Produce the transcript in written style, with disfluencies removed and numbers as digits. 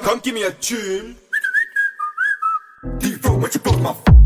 Come give me a tune. Deep throat when you broke my